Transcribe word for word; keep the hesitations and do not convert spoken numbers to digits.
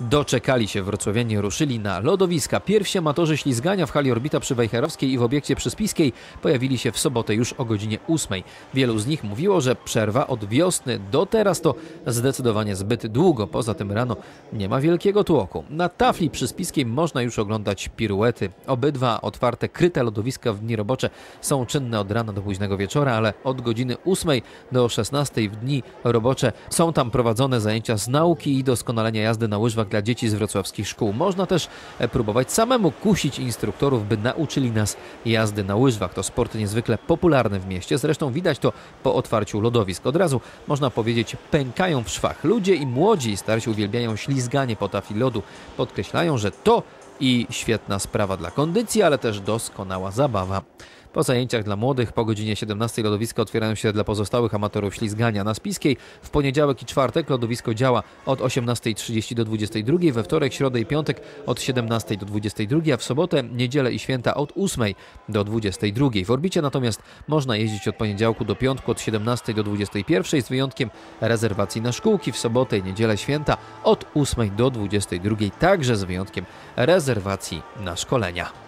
Doczekali się wrocławianie, ruszyli na lodowiska. Pierwsi amatorzy ślizgania w hali Orbita przy Wejherowskiej i w obiekcie Przyspiskiej pojawili się w sobotę już o godzinie ósmej. Wielu z nich mówiło, że przerwa od wiosny do teraz to zdecydowanie zbyt długo. Poza tym rano nie ma wielkiego tłoku. Na tafli Przyspiskiej można już oglądać piruety. Obydwa otwarte, kryte lodowiska w dni robocze są czynne od rana do późnego wieczora, ale od godziny ósmej do szesnastej w dni robocze są tam prowadzone zajęcia z nauki i doskonalenia jazdy na łyżwach dla dzieci z wrocławskich szkół. Można też próbować samemu kusić instruktorów, by nauczyli nas jazdy na łyżwach. To sport niezwykle popularny w mieście. Zresztą widać to po otwarciu lodowisk. Od razu można powiedzieć, pękają w szwach. Ludzie i młodzi i starsi uwielbiają ślizganie po tafli lodu. Podkreślają, że to i świetna sprawa dla kondycji, ale też doskonała zabawa. Po zajęciach dla młodych po godzinie siedemnastej lodowiska otwierają się dla pozostałych amatorów ślizgania. Na Spiskiej w poniedziałek i czwartek lodowisko działa od osiemnastej trzydzieści do dwudziestej drugiej, we wtorek, środę i piątek od siedemnastej do dwudziestej drugiej, a w sobotę, niedzielę i święta od ósmej do dwudziestej drugiej. W Orbicie natomiast można jeździć od poniedziałku do piątku od siedemnastej do dwudziestej pierwszej z wyjątkiem rezerwacji na szkółki, w sobotę i niedzielę, święta od ósmej do dwudziestej drugiej, także z wyjątkiem rezerwacji na szkolenia.